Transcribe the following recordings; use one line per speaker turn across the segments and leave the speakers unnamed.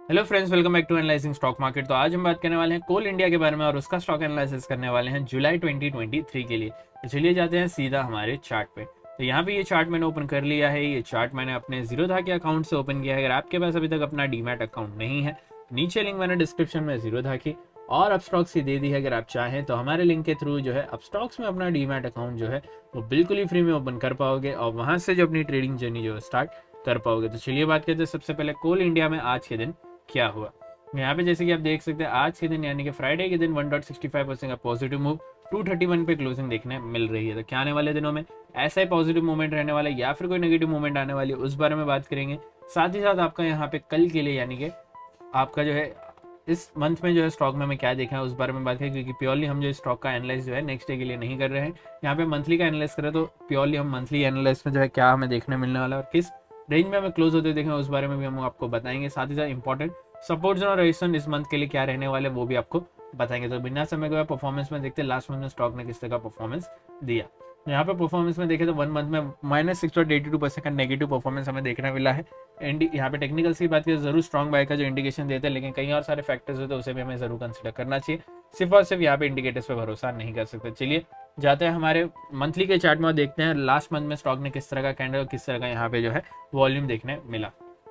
Hello friends, welcome back to analysing stock market. तो आज हम बात करने वाले हैं कोल इंडिया के बारे में और उसका स्टॉक एनालिसिस करने वाले हैं जुलाई 2023 के लिए। तो चलिए जाते हैं सीधा हमारे चार्ट पे। तो यहाँ पे ये चार्ट मैंने ओपन कर लिया है। ये चार्ट मैंने अपने जीरोधा के अकाउंट से ओपन किया है। अगर आपके पास अभी तक अपना डीमैट अकाउंट नहीं है, नीचे लिंक मैंने डिस्क्रिप्शन में जीरोधा की और अपस्टॉक्स की दे दी है। अगर आप चाहें तो हमारे लिंक के थ्रू जो है अपस्टॉक्स में अपना डीमैट अकाउंट जो है वो बिल्कुल ही फ्री में ओपन कर पाओगे और वहां से जो अपनी ट्रेडिंग जर्नी जो है स्टार्ट कर पाओगे। तो चलिए बात करते हैं सबसे पहले कोल इंडिया में आज के दिन क्या हुआ। यहाँ पे जैसे कि आप देख सकते हैं आज के दिन यानी कि फ्राइडे के दिन 1.65% का पॉजिटिव मूव 231 पे क्लोजिंग देखने मिल रही है। तो क्या आने वाले दिनों में ऐसा ही पॉजिटिव मूवमेंट रहने वाला है या फिर कोई नेगेटिव मूवमेंट आने वाली है, उस बारे में बात करेंगे। साथ ही साथ आपका यहाँ पे कल के लिए यानी कि आपका जो है इस मंथ में जो है स्टॉक में हमें क्या देखा है उस बारे में बात करें, क्योंकि प्योरली हम जो स्टॉक का एनालाइज जो है नेक्स्ट डे के लिए नहीं कर रहे हैं। यहाँ पे मंथली का एनालाइज करें तो प्योरली हम मंथली एनालाइज में जो है क्या हमें देखने मिलने वाला है और किस रेंज में हमें क्लोज होते देखें उस बारे में भी हम आपको बताएंगे। साथ ही साथ इंपॉर्टेंट सपोर्ट जोन और रेजिस्टेंस इस मंथ के लिए क्या रहने वाले वो भी आपको बताएंगे। तो बिना समय के परफॉर्मेंस में देखते हैं लास्ट मंथ में स्टॉक ने किस तरह का परफॉर्मेंस दिया। यहाँ पे परफॉर्मेंस में देखें तो 1 मंथ में -6.82% का नेगेटिव परफॉर्मेंस हमें देखने मिला है। यहाँ पे टेक्निकल्स की बात करें जरूर स्ट्रॉन्ग बाय का जो इंडिकेशन देते हैं, लेकिन कई और सारे फैक्टर्स होते हैं उसे भी हमें जरूर कंसिडर करना चाहिए। सिर्फ और सिर्फ यहाँ पे इंडिकेटर्स पे भरोसा नहीं कर सकते। चलिए जाते हैं हमारे मंथली के चार्ट में और देखते हैं लास्ट मंथ में स्टॉक ने किस तरह का कैंडल और किस तरह का यहाँ पे जो है वॉल्यूम देखने मिला।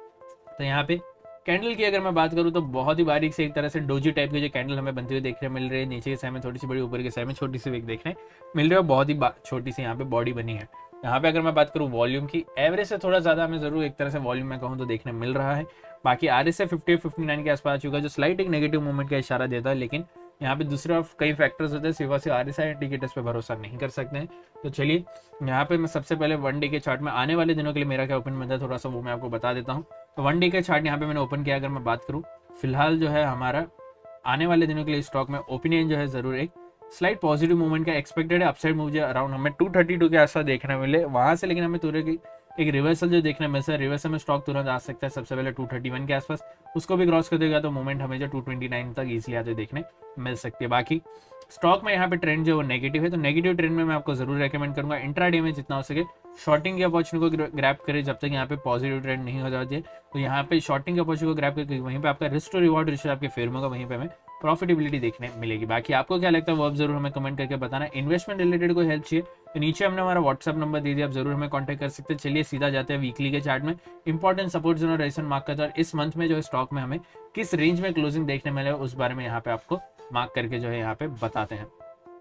तो यहाँ पे कैंडल की अगर मैं बात करूँ तो बहुत ही बारीक से एक तरह से डोजी टाइप की जो कैंडल हमें बनती हुई देखने मिल रही है। नीचे के साइड में थोड़ी सी बड़ी, ऊपर के साइड में छोटी सी विक देखने मिल रही है। बहुत ही छोटी सी यहाँ पे बॉडी बनी है। यहाँ पे अगर मैं बात करूँ वॉल्यूम की, एवरेज से थोड़ा ज्यादा हमें जरूर एक तरह से वॉल्यूम में कहूँ तो देखने मिल रहा है। बाकी RS से 50-59 के आसपास आ चुका है, जो स्लाइट एक नेगेटिव मूवमेंट का इशारा देता है। लेकिन यहाँ पे दूसरा कई फैक्टर्स होते हैं, सिर्फ RSI इंडिकेटर्स पे भरोसा नहीं कर सकते हैं। तो चलिए यहाँ पे मैं सबसे पहले 1 डे के चार्ट में आने वाले दिनों के लिए मेरा क्या ओपन बनता है थोड़ा सा वो मैं आपको बता देता हूँ। तो 1 डे का चार्ट यहाँ पे मैंने ओपन किया। अगर मैं बात करूँ फिलहाल जो है हमारा आने वाले दिनों के लिए स्टॉक में ओपिनियन जो है जरूर एक स्लाइट पॉजिटिव मूवमेंट का एक्सपेक्टेड है। अपसाइड मूव जो अराउंड हमें 232 के आसपास देखने मिले वहां से, लेकिन हमें तुरंत एक रिवर्सल जो देखने मिल सकता है। रिवर्सल में स्टॉक तुरंत आ सकता है सबसे पहले 231 के आसपास, उसको भी क्रॉस कर देगा तो मूवमेंट हमें जो 229 तक इजीली आते देखने मिल सकती है। बाकी स्टॉक में यहाँ पे ट्रेंड जो वो नेगेटिव है, तो नेगेटिव ट्रेंड में मैं आपको जरूर रेकमेंड करूंगा इंट्राडे में जितना हो सके शॉर्टिंग की अपॉर्चुनिटी को ग्रैब करें जब तक यहाँ पे पॉजिटिव ट्रेंड नहीं हो जाती है। तो यहाँ पे शॉर्टिंग की अपॉर्चुनिटी को ग्रैब करके वहीं पे आपका रिस्क टू रिवॉर्ड रेशियो आपके फेवर में होगा, वहीं पे हमें प्रॉफिटेबिलिटी देखने मिलेगी। बाकी आपको क्या लगता है वो आप जरूर हमें कमेंट करके बताना। इन्वेस्टमेंट रिलेटेड कोई हेल्प चाहिए तो नीचे हमने हमारा व्हाट्सअप नंबर दे दिया, आप जरूर हमें कांटेक्ट कर सकते हैं। चलिए सीधा जाते हैं वीकली के चार्ट में। इंपॉर्टेंट सपोर्ट जोन और रेजिस्टेंस मार्क करते हैं और इस मंथ में जो स्टॉक में हमें किस रेंज में क्लोजिंग देखने मिले उस बारे में यहाँ पे आपको मार्क करके जो है यहाँ पे बताते हैं।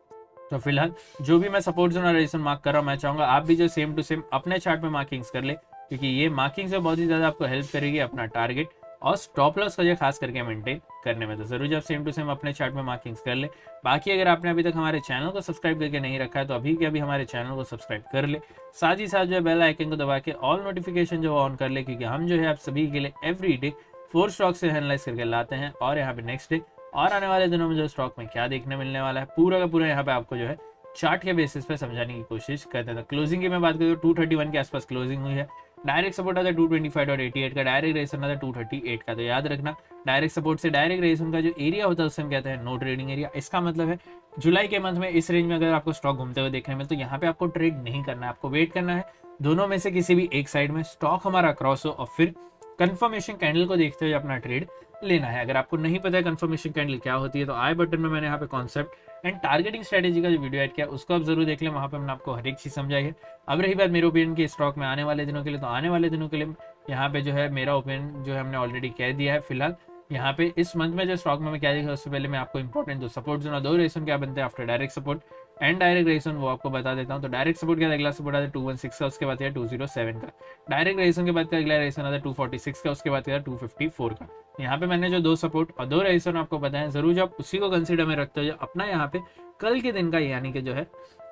तो फिलहाल जो भी मैं सपोर्ट जोन और रेजिस्टेंस मार्क कर रहा हूँ, मैं चाहूंगा आप भी जो सेम टू सेम अपने चार्ट में मार्किंग्स कर ले, क्योंकि ये मार्किंग से बहुत ही ज्यादा आपको हेल्प करेगी अपना टारगेट और स्टॉप लॉस का जो खास करके मेंटेन करने में। तो जरूर जब सेम टू सेम अपने चार्ट में मार्किंग्स कर ले। बाकी अगर आपने अभी तक हमारे चैनल को सब्सक्राइब करके नहीं रखा है तो अभी के अभी हमारे चैनल को सब्सक्राइब कर ले। साथ ही साथ जो है बेल आइकन को दबा के ऑल नोटिफिकेशन जो ऑन कर ले, क्योंकि हम जो है आप सभी के लिए एवरी डे 4 स्टॉक से एनालाइज करके लाते हैं और यहाँ पे नेक्स्ट डे और आने वाले दिनों में जो स्टॉक में क्या देखने मिलने वाला है पूरा का पूरा यहाँ पे आपको जो है चार्ट के बेसिस पे समझाने की कोशिश करते हैं। क्लोजिंग की मैं बात करूँ तो 231 के आसपास क्लोजिंग हुई है। डायरेक्ट सपोर्ट आता है 225.88 का, डायरेक्ट रेजिस्टेंस आता है 238 का। तो याद रखना डायरेक्ट सपोर्ट से डायरेक्ट रेजिस्टेंस का जो एरिया होता है उससे हम कहते हैं नो ट्रेडिंग एरिया। इसका मतलब है जुलाई के मंथ में इस रेंज में अगर आपको स्टॉक घूमते हुए देखने में तो यहाँ पे आपको ट्रेड नहीं करना है, आपको वेट करना है दोनों में से किसी भी एक साइड में स्टॉक हमारा क्रॉस हो और फिर कंफर्मेशन कैंडल को देखते हुए अपना ट्रेड लेना है। अगर आपको नहीं पता है कंफर्मेशन कैंडल क्या होती है तो आई बटन में मैंने यहाँ पे कॉन्सेप्ट एंड टारगेटिंग स्ट्रेटेजी का जो वीडियो ऐड किया उसको आप जरूर देख लें, वहां पे मैंने आपको हर एक चीज समझाई है। अब रही बात मेरे ओपिनियन की स्टॉक में आने वाले दिनों के लिए, तो आने वाले दिनों के लिए यहाँ पे जो है मेरा ओपिनियन जो है हमने ऑलरेडी कह दिया है। फिलहाल यहाँ पे इस मंथ में जो स्टॉक में मैं क्या देखा उससे पहले मैं आपको इंपॉर्टेंट दो सपोर्ट जोन और 2 रेजिस्टेंस क्या बनते हैं after direct support and direct resistance वो आपको बता देता हूँ। तो डायरेक्ट सपोर्ट का अगला सपोर्ट आता है 216 का, उसके बाद 207 का। डायरेक्ट रेजिस्टेंस के बाद का अगला रेजिस्टेंस आता है 246 का, उसके बाद 254 का। यहाँ पे मैंने जो 2 सपोर्ट और 2 रेजिस्टेंस आपको बताया जरूर जब उसी को कंसिडर में रखते हो अपना यहाँ पे कल के दिन का यानी कि जो है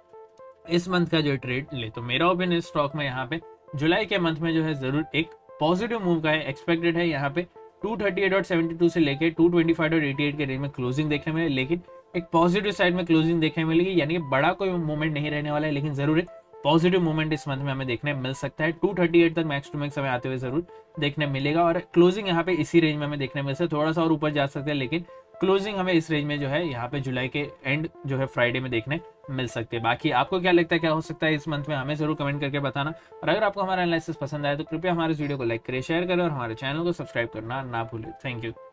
इस मंथ का जो ट्रेड ले। तो मेरा ओपिनियन इस स्टॉक में यहाँ पे जुलाई के मंथ में जो है जरूर एक पॉजिटिव मूव का है, एक्सपेक्टेड है। यहाँ पे 238.72 से लेके 225.88 के रेंज में क्लोजिंग देखने में, लेकिन एक पॉजिटिव साइड में क्लोजिंग देखने मिलेगी, यानी कि बड़ा कोई मूवमेंट नहीं रहने वाला है, लेकिन जरूर एक पॉजिटिव मूवमेंट इस मंथ में हमें देखने मिल सकता है। 238 तक मैक्स टू मैक्स हमें आते हुए जरूर देखने मिलेगा और क्लोजिंग यहाँ पे इसी रेंज में हमें देखने मिल सकता है। थोड़ा सा और ऊपर जा सकता है लेकिन क्लोजिंग हमें इस रेंज में जो है यहाँ पे जुलाई के एंड जो है फ्राइडे में देखने मिल सकते हैं। बाकी आपको क्या लगता है क्या हो सकता है इस मंथ में, हमें जरूर कमेंट करके बताना। और अगर आपको हमारा एनालिसिस पसंद आए तो कृपया हमारे वीडियो को लाइक करें, शेयर करें और हमारे चैनल को सब्सक्राइब करना ना भूलें। Thank you.